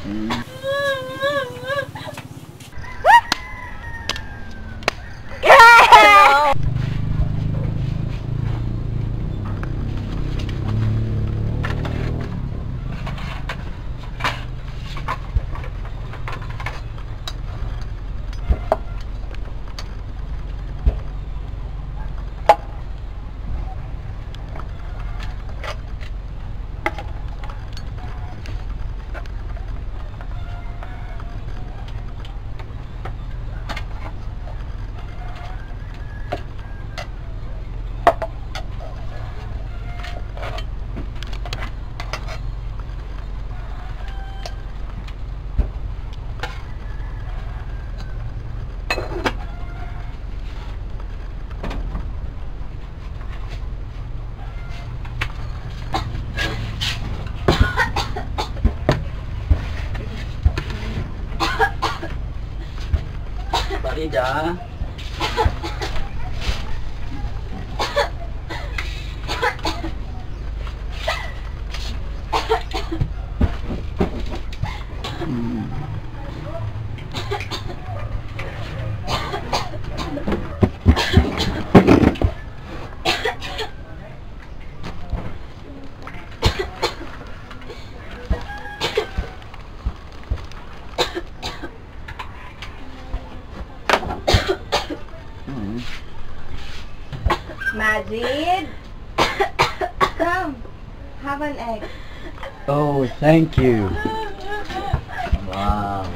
Parida. Majid, come, have an egg. Oh, thank you. Wow.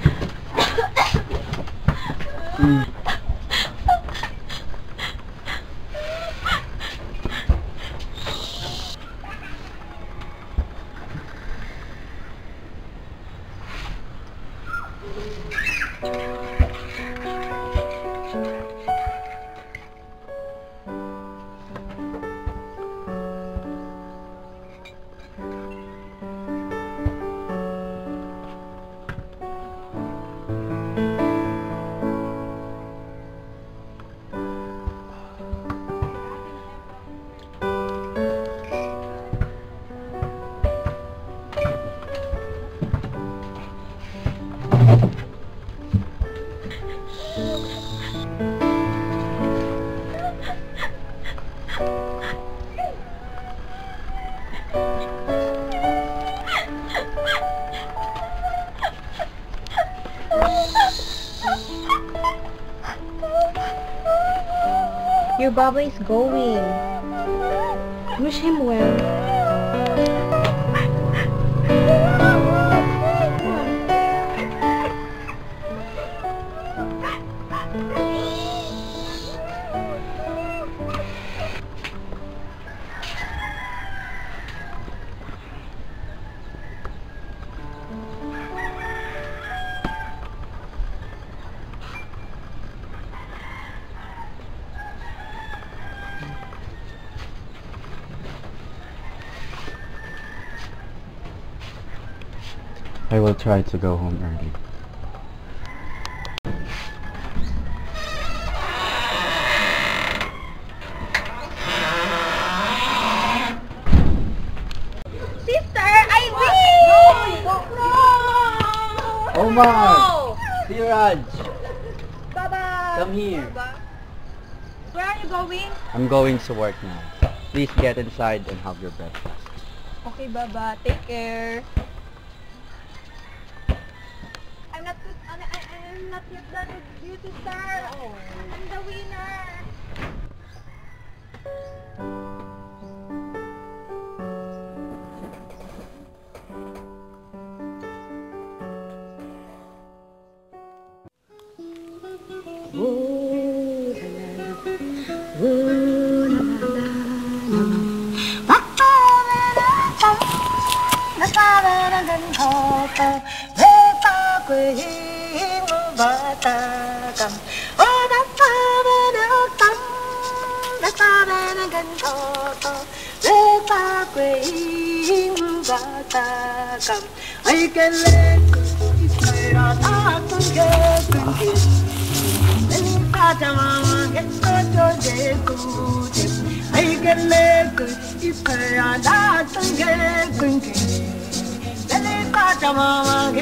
Your Baba is going. Wish him well. I will try to go home early. Sister, I win! No! Omar! Siraj! Baba! Come here. Baba. Where are you going? I'm going to work now. Please get inside and have your breakfast. Okay, Baba. Take care. I'm not yet done with you, sister. Oh. I'm the winner.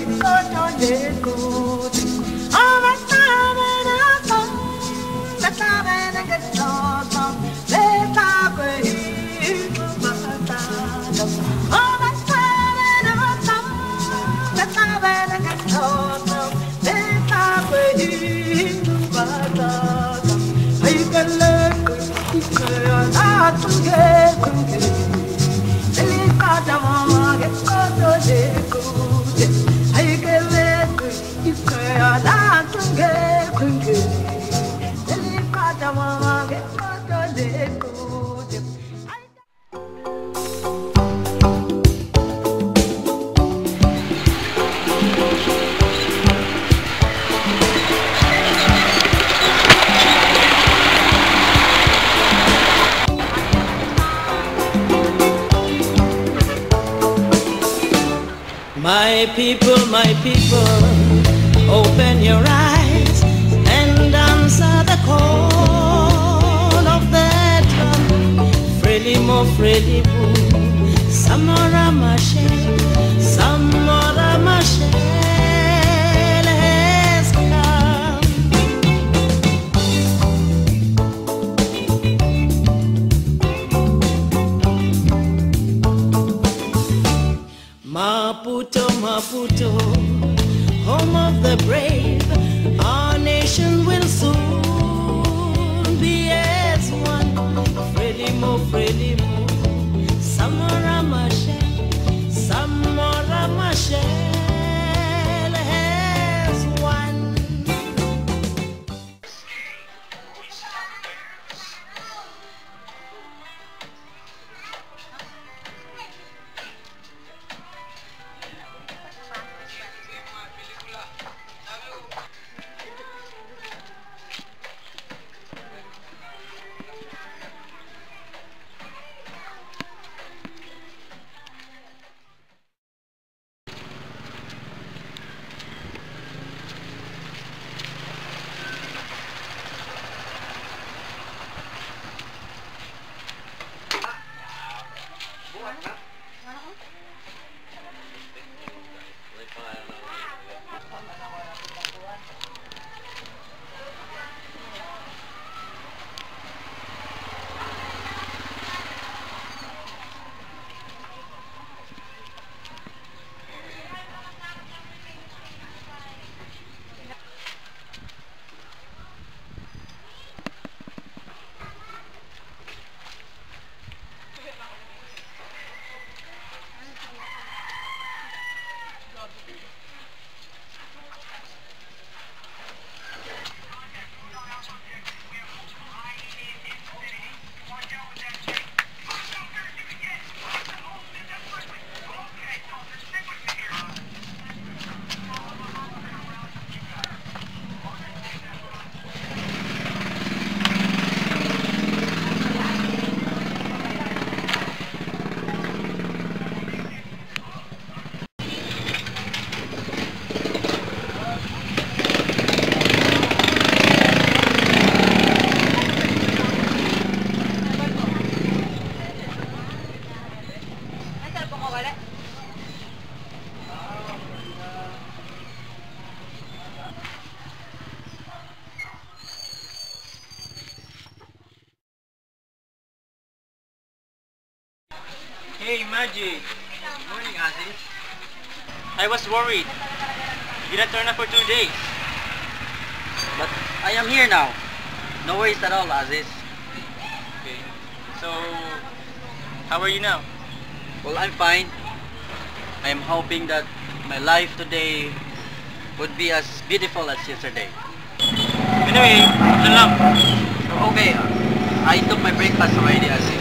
My people, open your eyes and answer the call of the drum. Frelimo, frelimu, Samora Machel, Samora Machel has come. Maputo, Maputo, home of the brave, our nation will soon be as one. Frelimo, Frelimo, Samora Machel, Samora Machel has won. Hey, Magic. Good morning, Aziz. I was worried. You didn't turn up for 2 days. But I am here now. No worries at all, Aziz. Okay. So, how are you now? Well, I'm fine. I am hoping that my life today would be as beautiful as yesterday. Anyway, salam. Okay, I took my breakfast already, Aziz.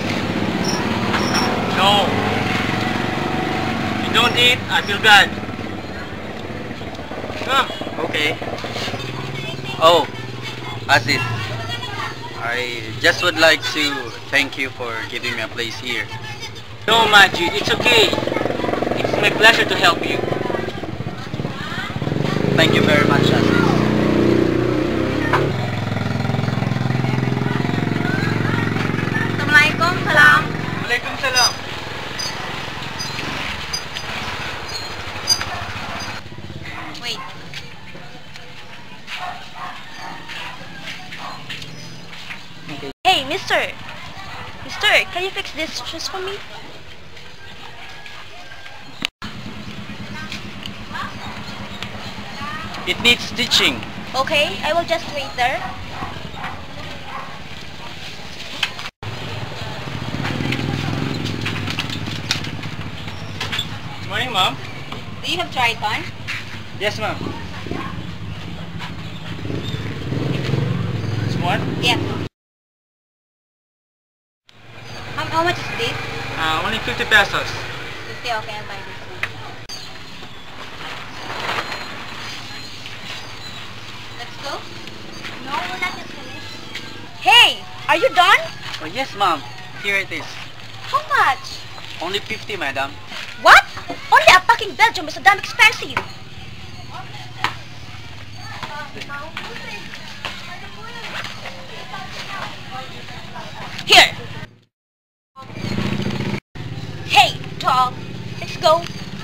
No. You don't eat, I feel bad. Come. Okay. Oh, Aziz, I just would like to thank you for giving me a place here. No, Majid, it's okay. It's my pleasure to help you. Thank you very much, Aziz. Assalamualaikum, salam. Walaikum salam. Mister, can you fix this just for me? It needs stitching. Okay, I will just wait there. Good morning, Mom. Do you have Triton? Yes, Mom. This one? Yeah. How much is this? Only 50 pesos. 50, okay, I'll buy this one. Let's go? No, we're not just finished. Hey, are you done? Oh, yes, ma'am. Here it is. How much? Only 50, madam. What? Only a packing Belgium is so damn expensive. Here. Hey, dog. Let's go.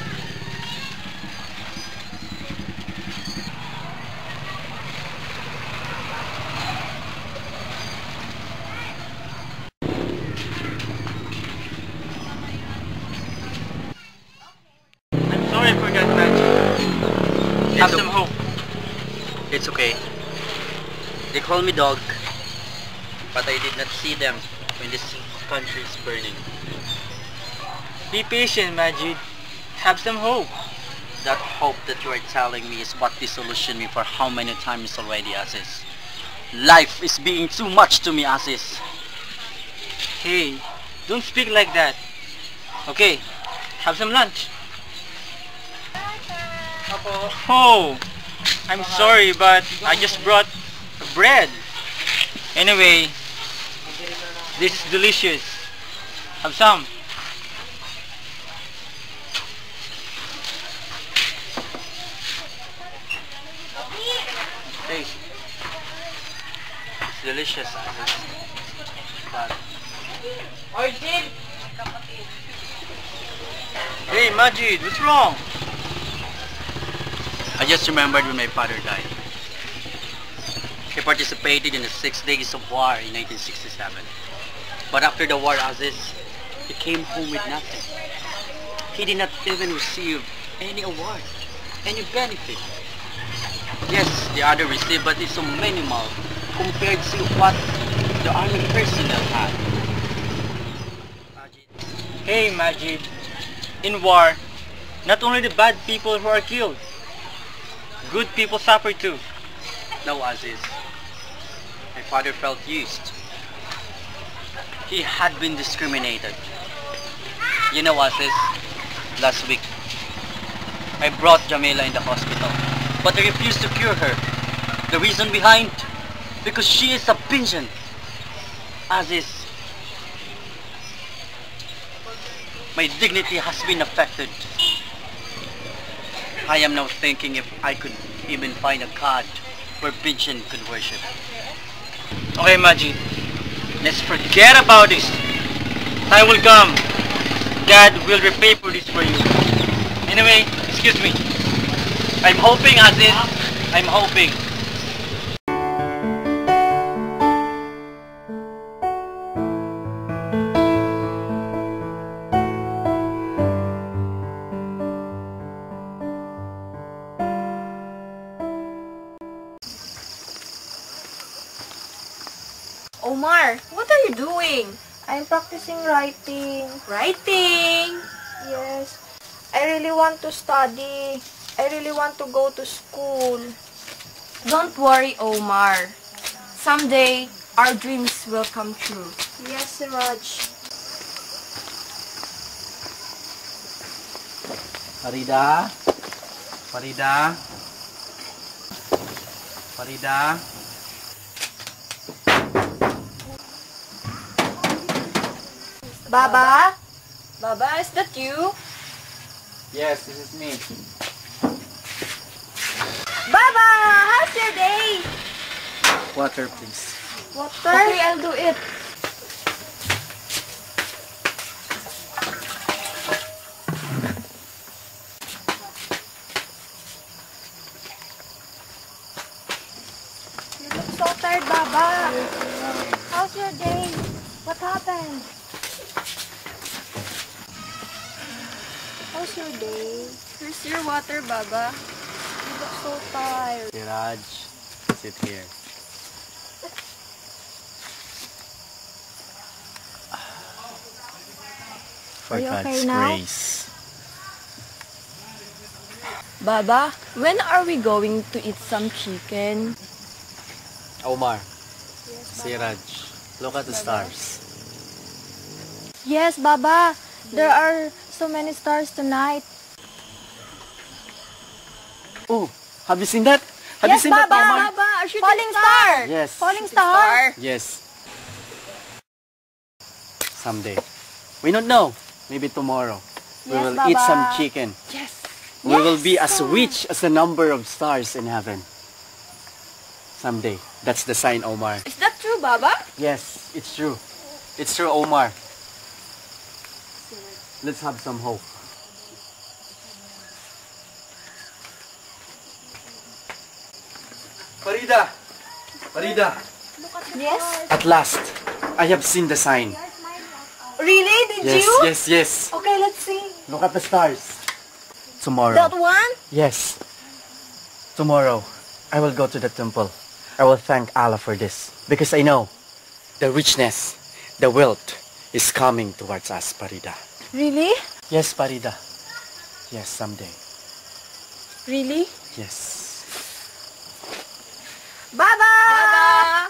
I'm sorry for that, Magic. Have some hope. It's okay. They call me dog, but I did not see them when this country is burning. Be patient, Majid. Have some hope. That hope that you are telling me is what disillusioned me for how many times already, Aziz. Life is being too much to me, Aziz. Hey, don't speak like that. Okay, have some lunch. Oh, I'm sorry, but I just brought bread. Anyway, this is delicious. Have some. Taste. It's delicious, Aziz. But Hey, Majid, what's wrong? I just remembered when my father died. He participated in the 6 Days of War in 1967. But after the war, Aziz, he came home with nothing. He did not even receive any award, any benefit. Yes, the other received, but it's so minimal compared to what the army personnel had. Hey, Majid, in war, not only the bad people who are killed, good people suffer too. No, Aziz. My father felt used. He had been discriminated. You know, Aziz, last week, I brought Jamila in the hospital, but they refused to cure her. The reason behind? Because she is a Binjan. Aziz, my dignity has been affected. I am now thinking if I could even find a god where Binjan could worship. Okay, Majid, let's forget about this. Time will come. God will repay for this for you. Anyway, excuse me. I'm hoping, Aziz. I'm hoping. Omar, what are you doing? I'm practicing writing. Writing. Yes. I really want to study. I really want to go to school. Don't worry, Omar. Someday, our dreams will come true. Yes, Raj. Farida? Farida? Farida? Baba? Baba, is that you? Yes, this is me. Baba! How's your day? Water, please. Water? Okay, I'll do it. You look so tired, Baba. How's your day? What happened? How's your day? Here's your water, Baba. You look so tired. Siraj, sit here. For Are you God's okay now? grace. Baba, when are we going to eat some chicken? Omar, Siraj, look at the stars. Yes, Baba. There are so many stars tonight. Oh, have you seen that? Have Yes, you seen that, Baba. Omar? Baba, a falling star. Yes. Falling star. Yes. Someday. We don't know. Maybe tomorrow. We Yes, will eat Baba. some chicken. Yes. We will be as rich as the number of stars in heaven. Someday. That's the sign, Omar. Is that true, Baba? Yes, it's true. It's true, Omar. Let's have some hope. Farida! Farida! Yes. At last, I have seen the sign. Really? Did Yes, you? yes, yes. Okay, let's see. Look at the stars. Tomorrow. That one? Yes. Tomorrow, I will go to the temple. I will thank Allah for this. Because I know the richness, the wealth is coming towards us, Farida. Really? Yes, Farida. Yes, someday. Really? Yes. Baba! Baba!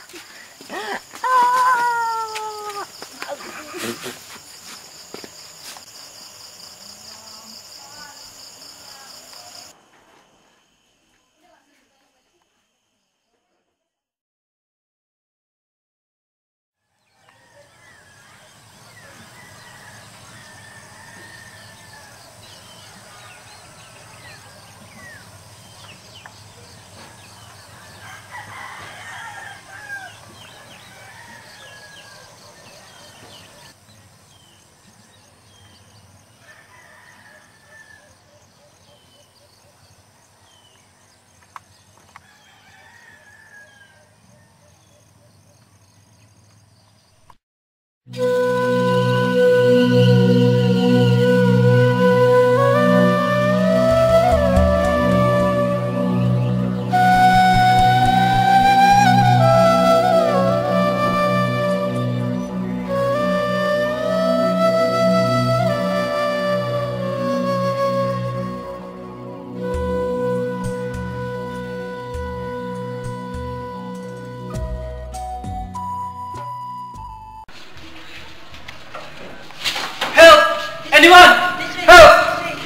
Anyone? Help!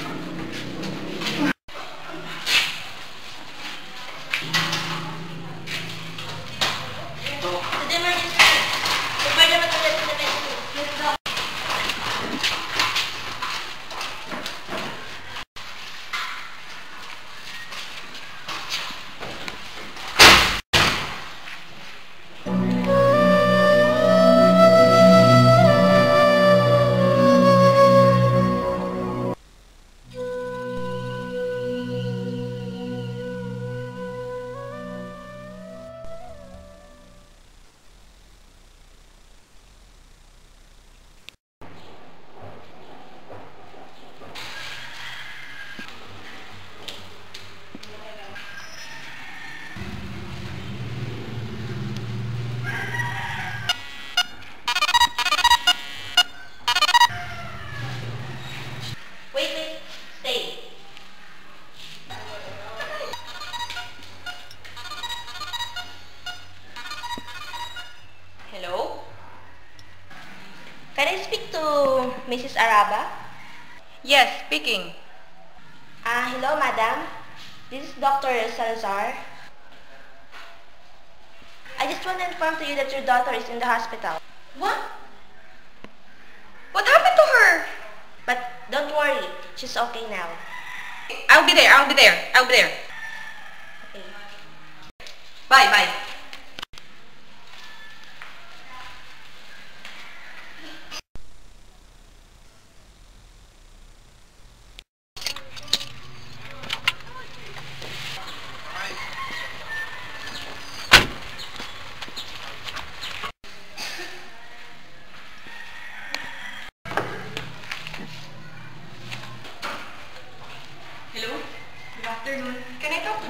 Wait, stay. Hello? Can I speak to Mrs. Araba? Yes, speaking. Hello, madam. This is Dr. Salazar. I just want to inform to you that your daughter is in the hospital. What? What happened to her? But don't worry, she's okay now. I'll be there. Okay. Bye.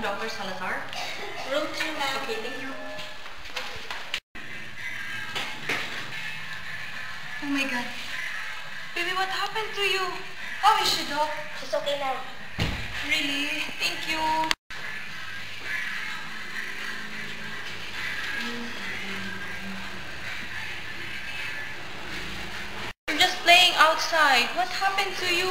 Dr. Salazar? Room 2, ma'am. Okay, thank you. Oh my God. Baby, what happened to you? How is she, Doc? She's okay now. Really? Thank you. You're just playing outside. What happened to you?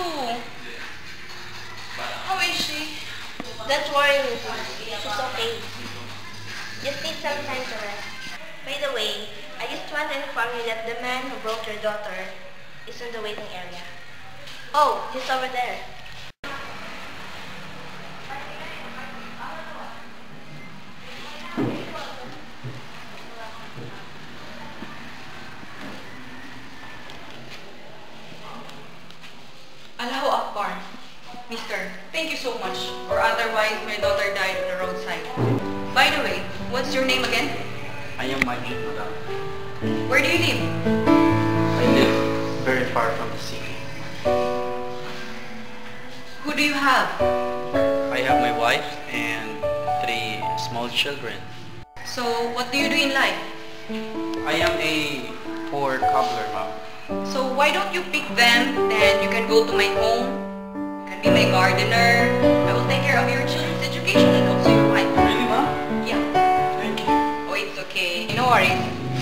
How is she? Don't worry, Mrs. She's okay. Just need some time to rest. By the way, I just want to inform you that the man who broke your daughter is in the waiting area. Oh, he's over there. Allahu Akbar. Mister, thank you so much. Or otherwise, my daughter died on the roadside. By the way, what's your name again? I am Majid, madam. Where do you live? I live very far from the city. Who do you have? I have my wife and 3 small children. So, what do you do in life? I am a poor cobbler, ma'am. So, why don't you pick them, then you can go to my home, you can be my gardener, I will take care of your children's education and also your wife. Really, ma'am? Yeah. Thank you. Oh, it's okay. No worries.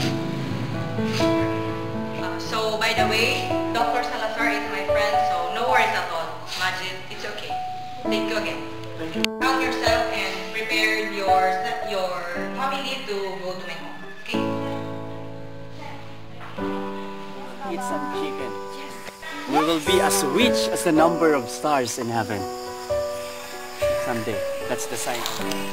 So, by the way, Dr. Salazar is my friend, so no worries at all. Majid, it's okay. Thank you again. Thank you. Count yourself and prepare your family to go to my home. Okay? Eat some chicken. We will be as rich as the number of stars in heaven. Someday. That's the sign.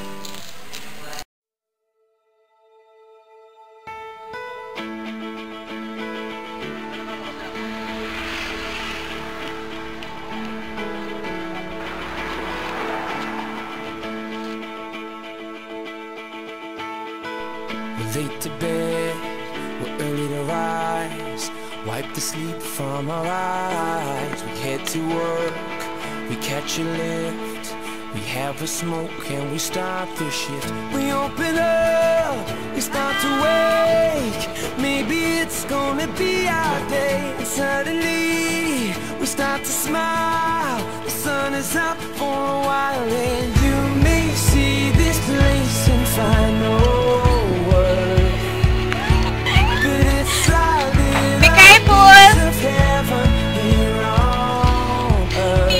We're late to bed, we're early to rise. Wipe the sleep from our eyes. We head to work, we catch a lift. We have a smoke and we start the shift. We open up, we start to wake. Maybe it's gonna be our day. And suddenly, we start to smile. The sun is up for a while. And you may see this place and find no word. But it's like Be careful! of heaven here on earth.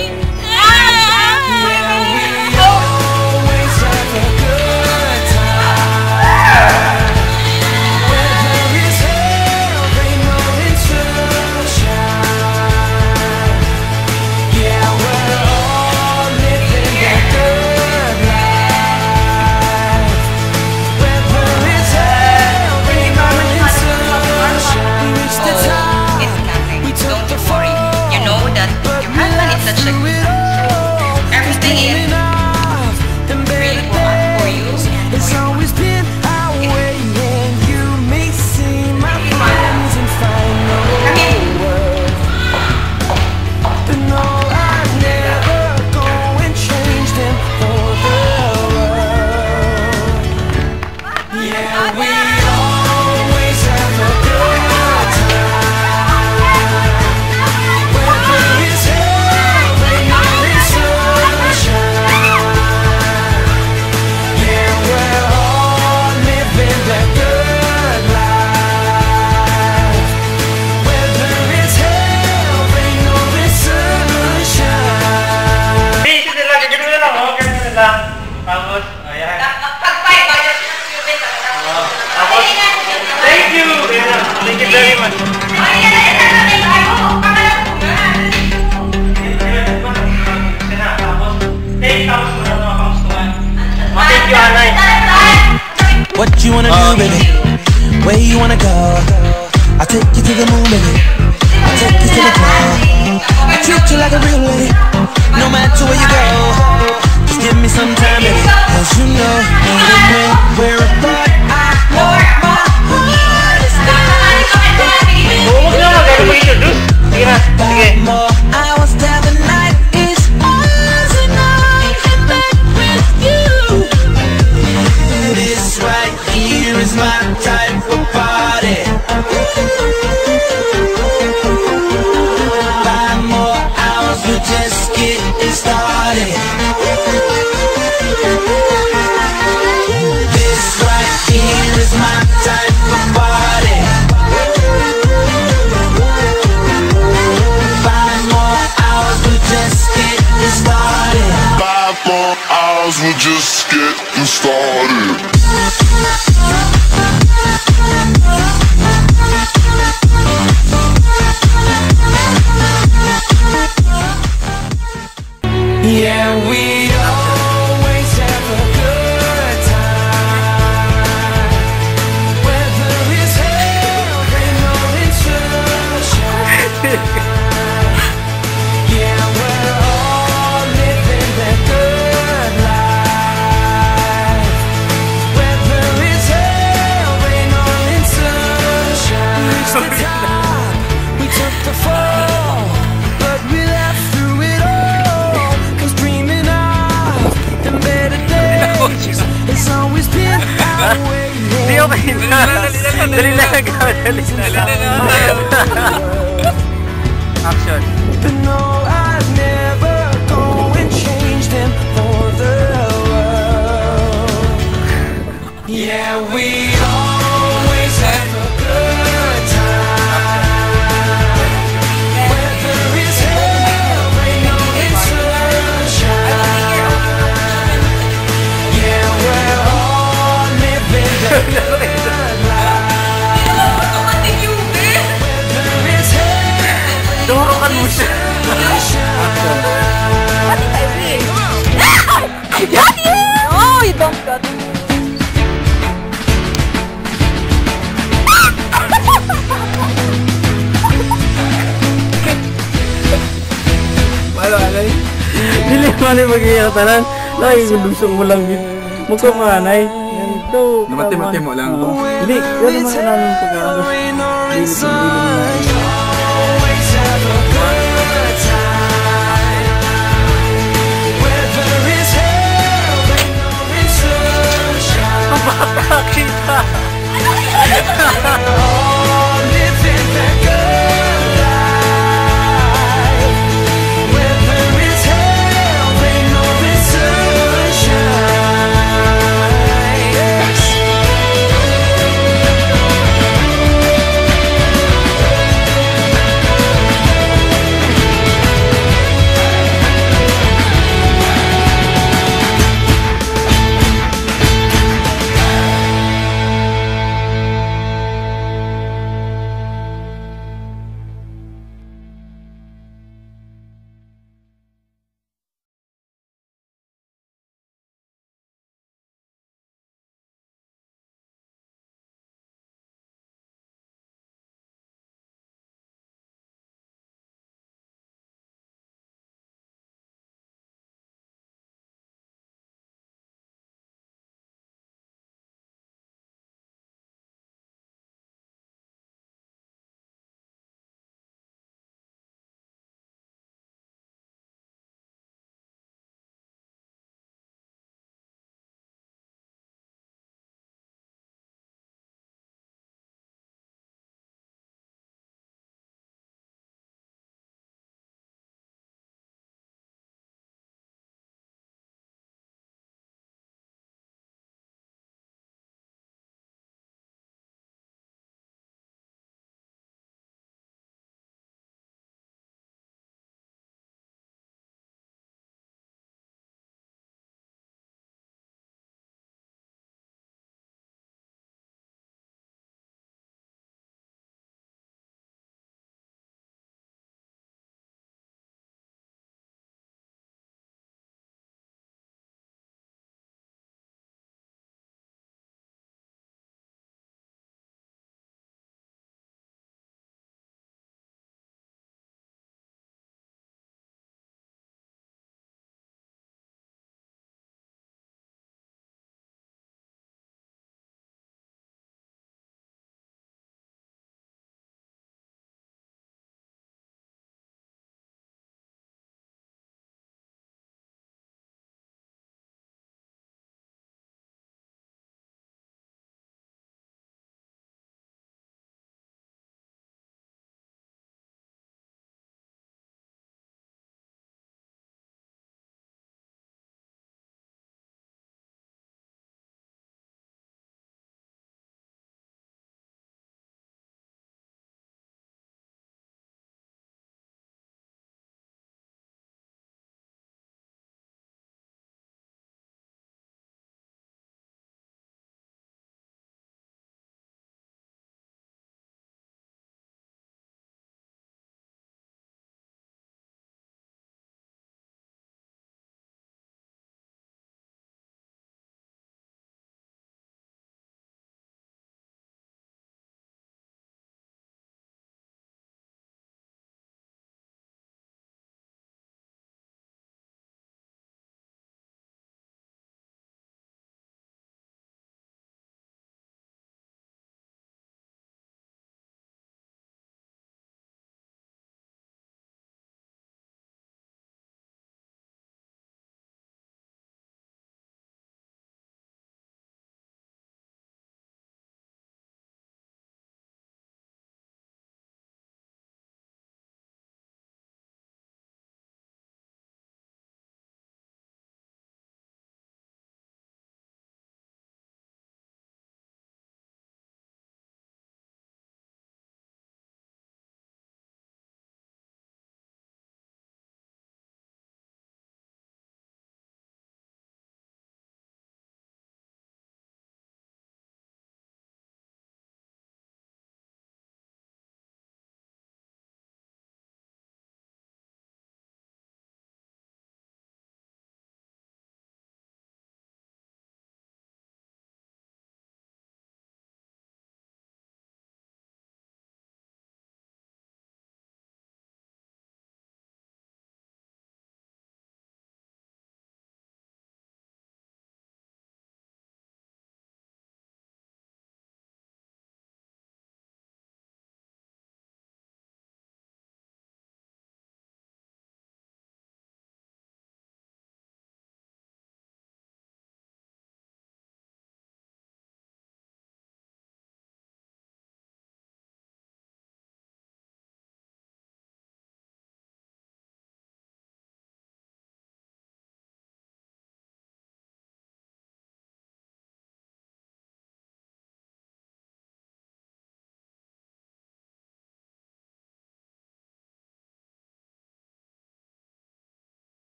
What you wanna do, baby? Where you wanna go? I'll take you to the moon, baby. I'll take you to the club. I treat you like a real lady, no matter where you go. Just give me some time, baby, 'cause you know even when we're apart, I know my heart is Huwag na, gano'n mo introduce. Sige na, sige. more. I was there the night is ours and I'm in bed with you. This right here is my type of party. 5 more hours, we're just getting started. 5 more hours, we're just getting started. Yeah, we always have a good time. Whether it's hell, rain, or it's sunshine. Yeah, we're all living that good life. Whether it's hell, rain, or it's sunshine. We reached the top, we took the fall, but we laughed through it all. 'Cause dreaming of the better days has always been our way. Hindi ako dali lang. Action. But no, I'd never go and change them for the world. Yeah, we always have a good time. Whether it's hell, rain, or it's sunshine. Yeah, we're all living the good life. Whether it's hell, Turukan mo siya. What if I win? No, you don't got me. Malo, alay. Dili man ay mag-iiratanan. Lagi gulusong mo lang yun. Magkamanay. Ganito. Namati-mati mo lang. Dili, yan naman namin pag-aalos. rain, or it's sunshine.